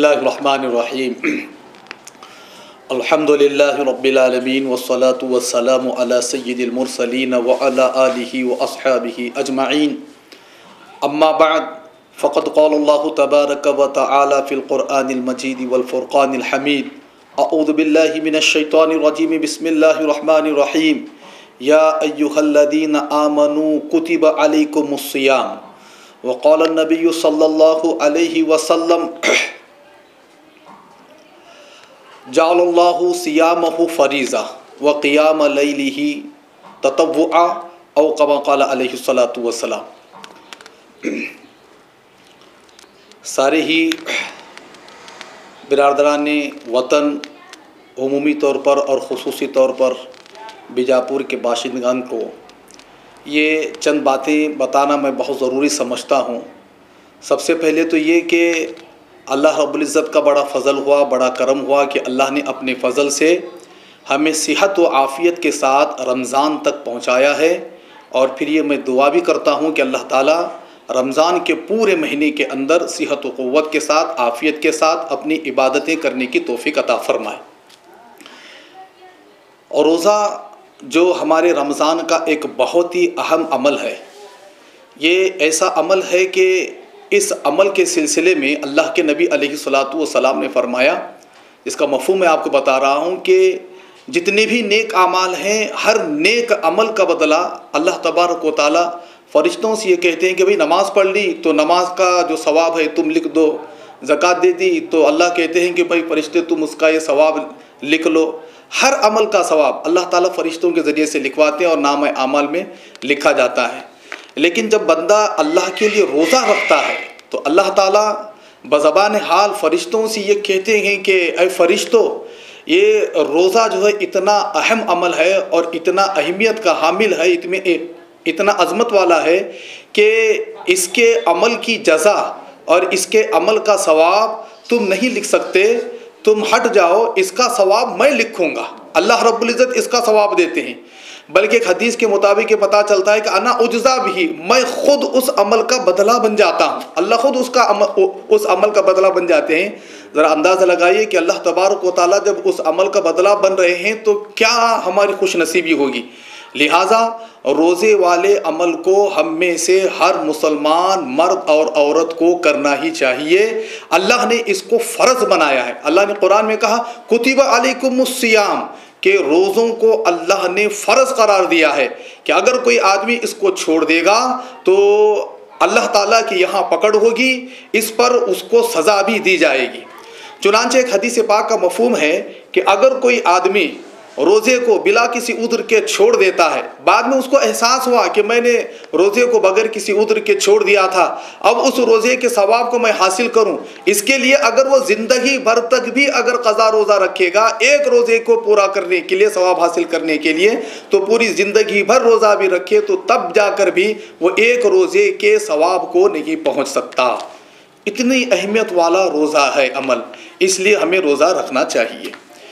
बिस्मिल्लाहिर्रहमानिर्रहीम। अल्हम्दुलिल्लाहि रब्बिल आलमीन वस्सलातु वस्सलामु अला सय्यिदिल मुरसलीन व अला आलिहि व अस्हाबिहि अजमईन। अम्मा बाद फ़क़द क़ालल्लाहु तबारक व तआला फ़िल क़ुरआनिल मजीद वल फ़ुरक़ानिल हमीद। अऊज़ु बिल्लाहि मिनश शैतानिर रजीम। बिस्मिल्लाहिर रहमानिर रहीम। या अय्युहल्लज़ीना आमनू कुतिबा अलैकुमुस सियाम व क़ाला नबिय्यु सल्लल्लाहु अलैहि वसल्लम जाअलल्लाहु सियामहु फ़रीज़ा व क़ियाम लैलिही ततव्वुआ औ कमा क़ाला अलैहिस्सलातु वस्सलाम। सारे ही बिरादरान वतन उमूमी तौर पर और ख़ुसूसी तौर पर बीजापुर के बाशिंदगान को ये चंद बातें बताना मैं बहुत ज़रूरी समझता हूँ। सबसे पहले तो ये कि अल्लाह रब्बुल इज़्ज़त का बड़ा फ़ज़ल हुआ, बड़ा करम हुआ कि अल्लाह ने अपने फ़ज़ल से हमें सेहत व आफ़ियत के साथ रमज़ान तक पहुँचाया है। और फिर ये मैं दुआ भी करता हूँ कि अल्लाह ताला रमज़ान के पूरे महीने के अंदर सेहत व क़ुव्वत के साथ, आफ़ियत के साथ अपनी इबादतें करने की तौफ़ीक़ अता फ़रमाए। और रोज़ा जो हमारे रमज़ान का एक बहुत ही अहम अमल है, ये ऐसा अमल है कि इस अमल के सिलसिले में अल्लाह के नबी अलैहिस्सलातु वस्सलाम ने फ़रमाया, इसका मफ़हूम मैं आपको बता रहा हूँ कि जितने भी नेक आमाल हैं, हर नेक अमल का बदला अल्लाह तबारक व तआला फ़रिश्तों से ये कहते हैं कि भाई नमाज़ पढ़ ली तो नमाज का जो सवाब है तुम लिख दो, ज़कात दे दी तो अल्लाह कहते हैं कि भाई फ़रिश्ते तुम उसका ये सवाब लिख लो। हर अमल का सवाब अल्लाह ताला फ़रिश्तों के ज़रिए से लिखवाते हैं और नाम आमाल में लिखा जाता है। लेकिन जब बंदा अल्लाह के लिए रोज़ा रखता है तो अल्लाह ताला बज़बान हाल फ़रिश्तों से ये कहते हैं कि ऐ फ़रिश्तों, ये रोज़ा जो है इतना अहम अमल है और इतना अहमियत का हामिल है, इतना अज़मत वाला है कि इसके अमल की जज़ा और इसके अमल का सवाब तुम नहीं लिख सकते, तुम हट जाओ, इसका सवाब मैं लिखूँगा। अल्लाह रब्बुल इज़्ज़त इसका सवाब देते हैं। बल्कि एक हदीस के मुताबिक ये पता चलता है कि अना उज्ज़ा भी, मैं खुद उस अमल का बदला बन जाता हूँ। अल्लाह खुद उस अमल का बदला बन जाते हैं। ज़रा अंदाज़ा लगाइए कि अल्लाह तबारक व तआला जब उस अमल का बदला बन रहे हैं तो क्या हमारी खुशनसीबी होगी। लिहाजा रोज़े वाले अमल को हम में से हर मुसलमान मर्द और औरत को करना ही चाहिए। अल्लाह ने इसको फ़र्ज़ बनाया है। अल्लाह ने कुरान में कहा कुतिबा अलैकुमुस सियाम, के रोज़ों को अल्लाह ने फ़र्ज़ करार दिया है कि अगर कोई आदमी इसको छोड़ देगा तो अल्लाह ताला की यहाँ पकड़ होगी, इस पर उसको सज़ा भी दी जाएगी। चुनांचे एक हदीस पाक का मफ़हूम है कि अगर कोई आदमी रोज़े को बिला किसी उद्र के छोड़ देता है, बाद में उसको एहसास हुआ कि मैंने रोज़े को बगैर किसी उद्र के छोड़ दिया था, अब उस रोज़े के सवाब को मैं हासिल करूं, इसके लिए अगर वो ज़िंदगी भर तक भी अगर क़ज़ा रोज़ा रखेगा एक रोज़े को पूरा करने के लिए, सवाब हासिल करने के लिए, तो पूरी ज़िंदगी भर रोज़ा भी रखे तो तब जाकर भी वो एक रोज़े के सवाब को नहीं पहुँच सकता। इतनी अहमियत वाला रोज़ा है अमल, इसलिए हमें रोज़ा रखना चाहिए।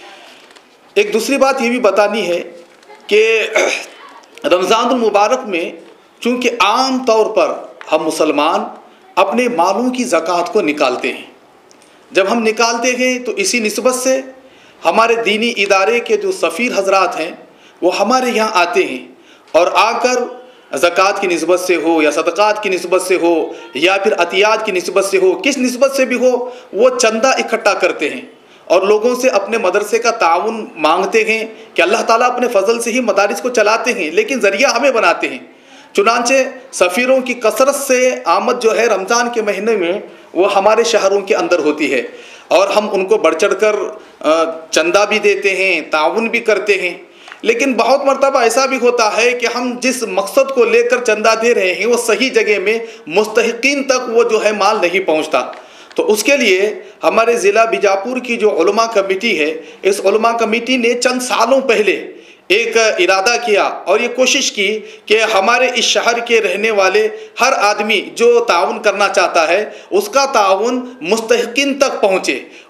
एक दूसरी बात ये भी बतानी है कि रमज़ानुल मुबारक में चूँकि आम तौर पर हम मुसलमान अपने मालों की ज़कात को निकालते हैं, जब हम निकालते हैं तो इसी निस्बत से हमारे दीनी इदारे के जो सफ़ीर हज़रात हैं वो हमारे यहाँ आते हैं और आकर ज़कात की निस्बत से हो या सदक़ात की निस्बत से हो या फिर अतियात की निस्बत से हो, किस निस्बत से भी हो, वो चंदा इकट्ठा करते हैं और लोगों से अपने मदरसे का ताउन मांगते हैं कि अल्लाह ताला अपने फ़ज़ल से ही मदारिस को चलाते हैं, लेकिन ज़रिया हमें बनाते हैं। चुनांचे सफ़ीरों की कसरत से आमद जो है रमज़ान के महीने में वो हमारे शहरों के अंदर होती है और हम उनको बढ़ चढ़ कर चंदा भी देते हैं, ताउन भी करते हैं। लेकिन बहुत मरतबा ऐसा भी होता है कि हम जिस मकसद को लेकर चंदा दे रहे हैं वो सही जगह में मुस्तहिकीन तक वो जो है माल नहीं पहुँचता। तो उसके लिए हमारे ज़िला बीजापुर की जो उलमा कमेटी है, इस उलमा कमेटी ने चंद सालों पहले एक इरादा किया और ये कोशिश की कि हमारे इस शहर के रहने वाले हर आदमी जो ताउन करना चाहता है उसका ताउन मुस्तहिकीन तक पहुँचे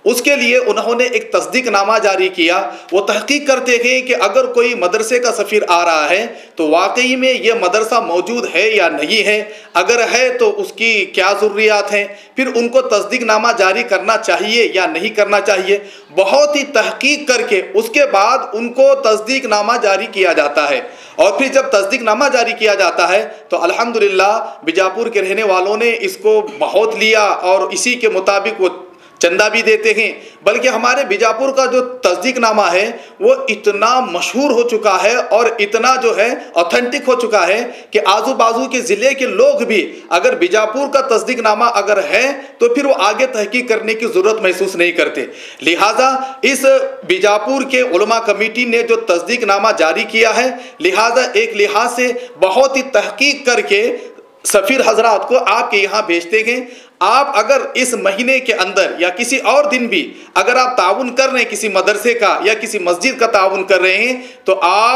उसके लिए उन्होंने एक तस्दीकनामा जारी किया। वो तहकीक करते हैं कि अगर कोई मदरसे का सफ़ीर आ रहा है तो वाकई में ये मदरसा मौजूद है या नहीं है, अगर है तो उसकी क्या ज़रूरियात हैं, फिर उनको तस्दीकनामा जारी करना चाहिए या नहीं करना चाहिए। बहुत ही तहकीक करके उसके बाद उनको तस्दीकनामा जारी किया जाता है। और फिर जब तस्दीकनामा जारी किया जाता है तो अल्हम्दुलिल्लाह बीजापुर के रहने वालों ने इसको बहुत लिया और इसी के मुताबिक वो चंदा भी देते हैं। बल्कि हमारे बीजापुर का जो तस्दीकनामा है वो इतना मशहूर हो चुका है और इतना जो है ऑथेंटिक हो चुका है कि आजू बाजू के ज़िले के लोग भी अगर बीजापुर का तस्दीकनामा अगर है तो फिर वो आगे तहकीक करने की ज़रूरत महसूस नहीं करते। लिहाजा इस बीजापुर के उलमा कमेटी ने जो तस्दीकनामा जारी किया है, लिहाजा एक लिहाज से बहुत ही तहकीक करके सफ़ीर हजरात को आपके यहाँ भेजते हैं। आप अगर इस महीने के अंदर या किसी और दिन भी अगर आप ताउन कर रहे हैं, किसी मदरसे का या किसी मस्जिद का ताउन कर रहे हैं, तो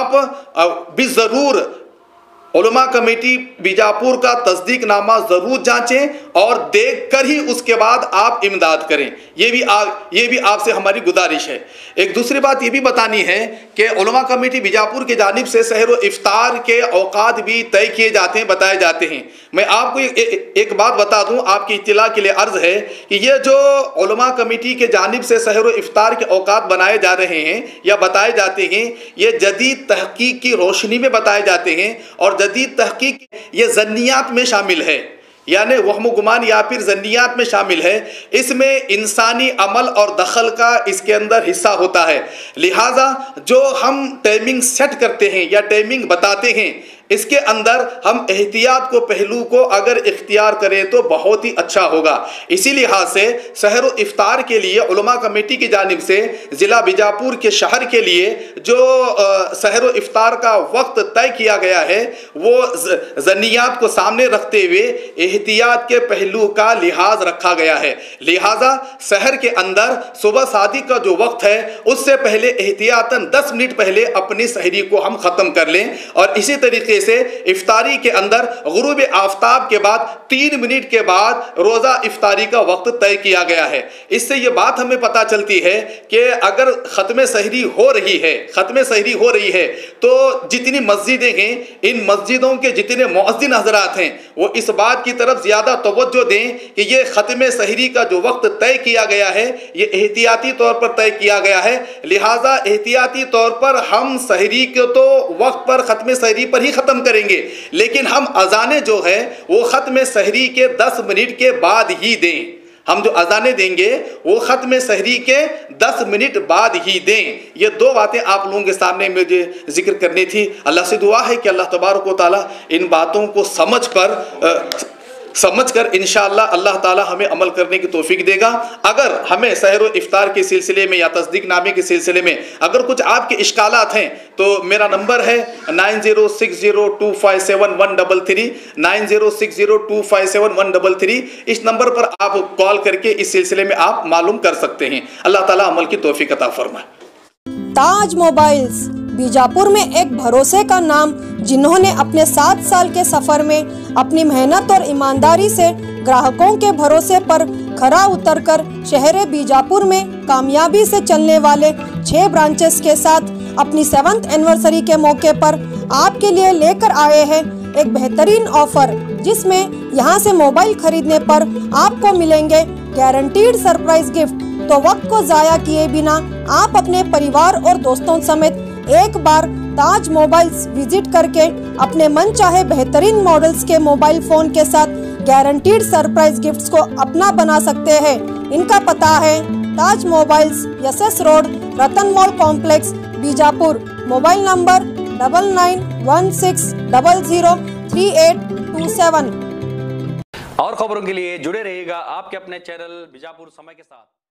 आप भी ज़रूर उलमा कमेटी बीजापुर का तस्दीकनामा ज़रूर जांचें और देख कर ही उसके बाद आप इमदाद करें। ये भी आपसे हमारी गुजारिश है। एक दूसरी बात ये भी बतानी है कि उलमा कमेटी बीजापुर की जानिब से सहर व इफ्तार के औकात भी तय किए जाते हैं, बताए जाते हैं। मैं आपको एक बात बता दूं, आपकी इत्तला के लिए अर्ज़ है कि ये जो उलमा कमेटी के जानिब से सहर व इफ्तार के औकात बनाए जा रहे हैं या बताए जाते हैं, ये जदीद तहकीक की रोशनी में बताए जाते हैं और जदीद तहकीक ये ज़न्नियात में शामिल है, यानी वहम गुमान या फिर ज़न्नियात में शामिल है। इसमें इंसानी अमल और दखल का इसके अंदर हिस्सा होता है। लिहाजा जो हम टाइमिंग सेट करते हैं या टाइमिंग बताते हैं, इसके अंदर हम एहतियात को पहलू को अगर इख्तियार करें तो बहुत ही अच्छा होगा। इसी लिहाज से सहर व इफ्तार के लिए उलमा कमेटी की जानिब से ज़िला बीजापुर के शहर के लिए जो सहर व इफ्तार का वक्त तय किया गया है वो ज़न्नियात को सामने रखते हुए एहतियात के पहलू का लिहाज रखा गया है। लिहाजा शहर के अंदर सुबह शादी का जो वक्त है उससे पहले एहतियातन 10 मिनट पहले अपनी सहरी को हम ख़त्म कर लें और इसी तरीके से इफ्तारी के अंदर गुरूब आफ्ताब के बाद 3 मिनट के बाद रोज़ा इफ्तारी का वक्त तय किया गया है। इससे ये बात हमें पता चलती है कि अगर ख़त्म सहरी हो रही है तो जितनी मस्जिदें हैं, इन मस्जिदों के जितने मुअज्जिन हज़रात हैं वो इस बात की तरफ ज़्यादा तवज्जो दें कि ये ख़त्म सहरी का जो वक्त तय किया गया है ये एहतियाती तौर पर तय किया गया है। लिहाजा एहतियाती तौर पर हम सहरी को तो वक्त पर ख़त्म सहरी पर ही ख़त्म करेंगे, लेकिन हम अजाने जो है वो ख़त्म सहरी के 10 मिनट के बाद ही दें। हम जो अजाने देंगे वो ख़त्म सहरी के 10 मिनट बाद ही दें। ये 2 बातें आप लोगों के सामने मुझे जिक्र करनी थी। अल्लाह से दुआ है कि अल्लाह तबारक व तआला इन बातों को समझकर इंशाअल्लाह अल्लाह ताला हमें अमल करने की तौफीक देगा। अगर हमें सहर व इफ्तार के सिलसिले में या तस्दीकनामे के सिलसिले में अगर कुछ आपके इश्कालात हैं तो मेरा नंबर है 9060257133 9060257133। इस नंबर पर आप कॉल करके इस सिलसिले में आप मालूम कर सकते हैं। अल्लाह ताला अमल की तौफीक अता फरमाए। ताज मोबाइल्स बीजापुर में एक भरोसे का नाम, जिन्होंने अपने 7 साल के सफर में अपनी मेहनत और ईमानदारी से ग्राहकों के भरोसे पर खरा उतरकर शहर बीजापुर में कामयाबी से चलने वाले 6 ब्रांचेस के साथ अपनी 7th एनिवर्सरी के मौके पर आपके लिए लेकर आए हैं एक बेहतरीन ऑफर, जिसमें यहां से मोबाइल खरीदने पर आपको मिलेंगे गारंटीड सरप्राइज गिफ्ट। तो वक्त को जाया किए बिना आप अपने परिवार और दोस्तों समेत एक बार ताज मोबाइल्स विजिट करके अपने मन चाहे बेहतरीन मॉडल्स के मोबाइल फोन के साथ गारंटीड सरप्राइज गिफ्ट्स को अपना बना सकते हैं। इनका पता है Taj mobiles, SS road, Ratan mall complex, Bijapur. Mobile number 9916003827। और खबरों के लिए जुड़े रहिएगा आपके अपने चैनल बीजापुर समय के साथ।